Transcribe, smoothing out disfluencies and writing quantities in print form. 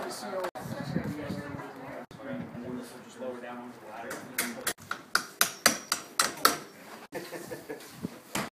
And then this will just lower down onto the ladder.